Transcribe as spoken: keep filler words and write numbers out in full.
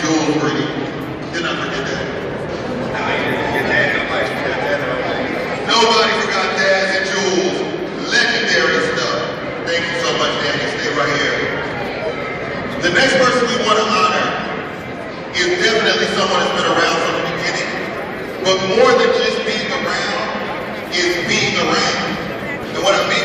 Jules Breedy. Did not forget that. Nobody forgot Daz and Jules. Legendary stuff. Thank you so much, Danny. Stay right here. The next person we want to honor is definitely someone that's been around from the beginning, but more than just being around is being around. And what I mean